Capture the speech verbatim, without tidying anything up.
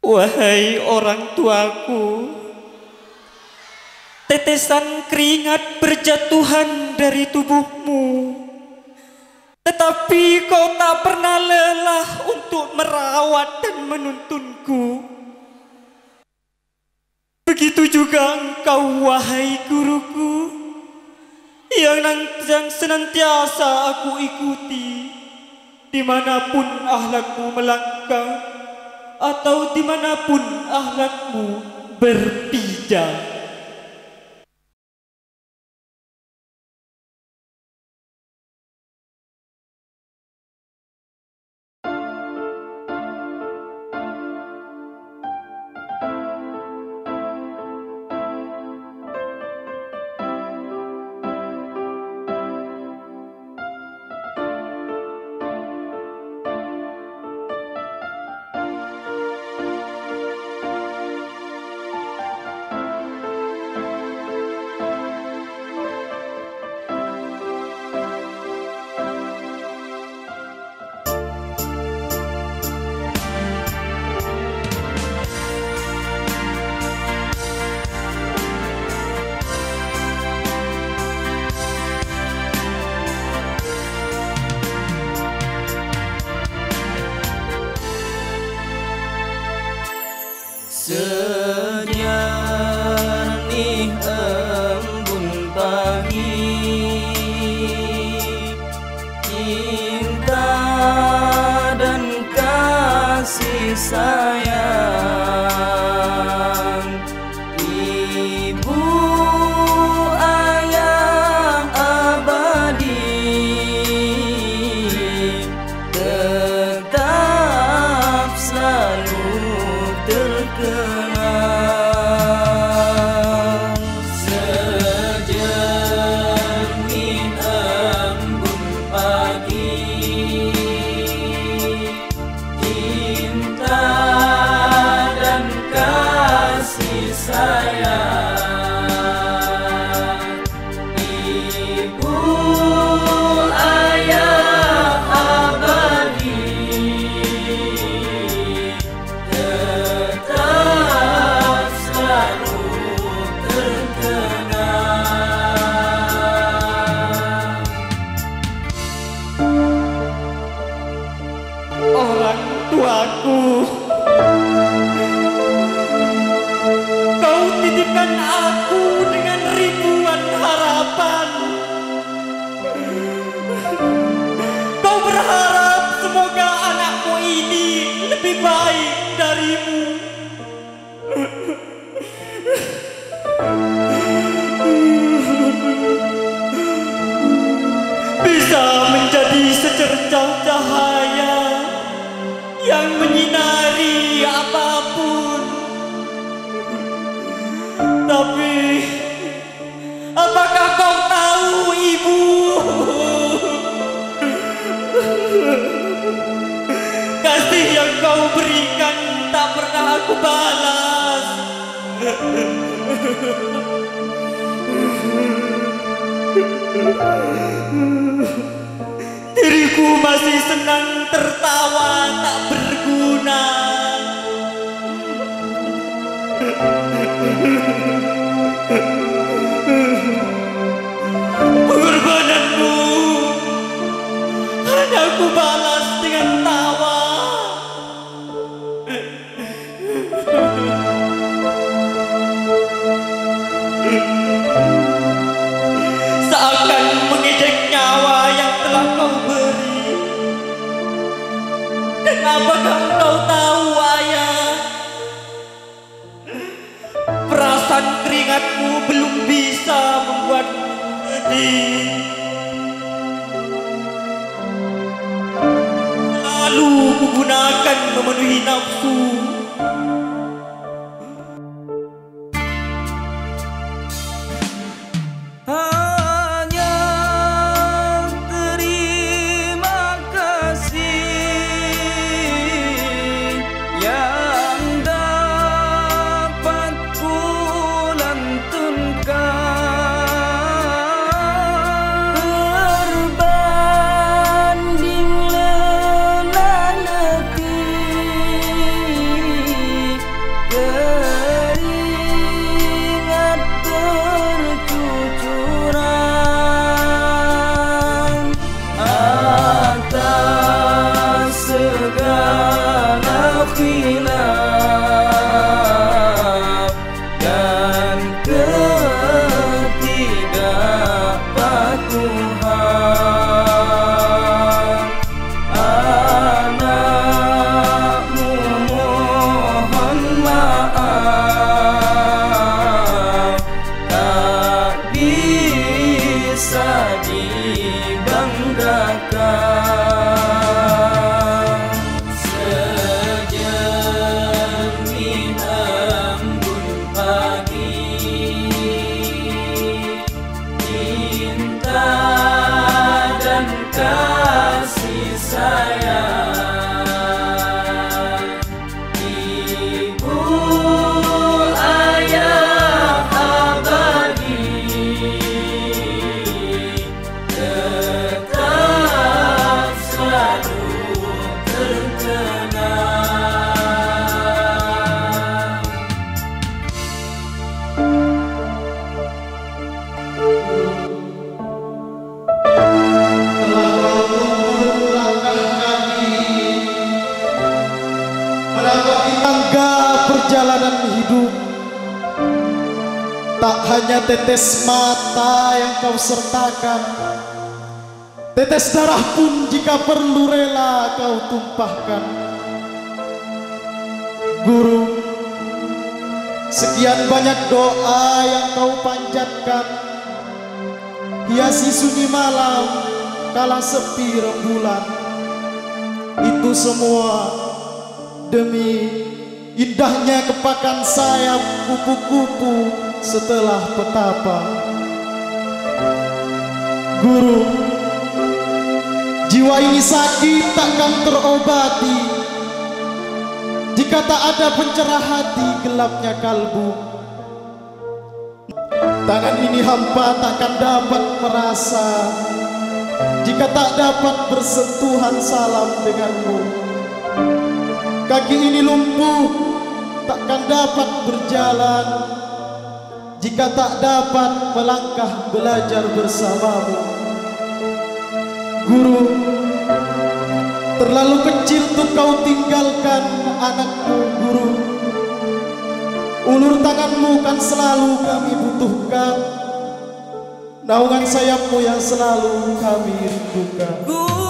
Wahai orang tuaku, tetesan keringat berjatuhan dari tubuhmu, tetapi kau tak pernah lelah untuk merawat dan menuntunku. Begitu juga engkau, wahai guruku, yang, yang senantiasa aku ikuti, dimanapun akhlakmu melangkah atau dimanapun akhlakmu berpijak. Sejernih embun pagi, cinta dan kasih sayang, ibu ayah abadi tetap selalu terkenang. Sejernih embun pagi, cinta dan kasih sayang, ibu ayah abadi tetap selalu terkenang. Orang tuaku, kau titipkan aku dengan ribuan harapan. Kau berharap semoga anakmu ini lebih baik darimu. Bisa menjadi secercah cahaya yang menyinari apapun. Tapi apakah kau tahu, ibu, kasih yang kau berikan tak pernah aku balas. Diriku masih senang tertawa tak berguna. Pengorbananmu hanya aku balas dengan tawa. Seakan mengejek nyawa yang telah kau beri. Dan apakah kau tahu, ayah, perasaan keringatmu belum bisa membuatmu sedih. Lalu kugunakan memenuhi nafsu. Hanya terima kasih yang dapat ku lantunkan, berbanding lelah letih banggakan. Sejernih embun pagi, cinta dan kasih sayang, ibu ayah abadi, tetap selalu terkenang. Tangga perjalanan hidup, tak hanya tetes mata yang kau sertakan, tetes darah pun jika perlu rela kau tumpahkan. Guru, sekian banyak doa yang kau panjatkan, hiasi sunyi malam kala sepi rembulan. Itu semua demi indahnya kepakan sayap kupu-kupu setelah petapa. Guru, jiwa ini sakit takkan terobati jika tak ada pencerah hati gelapnya kalbu. Tangan ini hampa takkan dapat merasa jika tak dapat bersentuhan salam denganmu. Kaki ini lumpuh takkan dapat berjalan jika tak dapat melangkah belajar bersamamu. Guru, terlalu kecil untuk kau tinggalkan anakmu. Guru, ulur tanganmu kan selalu kami butuhkan, naungan sayapmu yang selalu kami rindukan.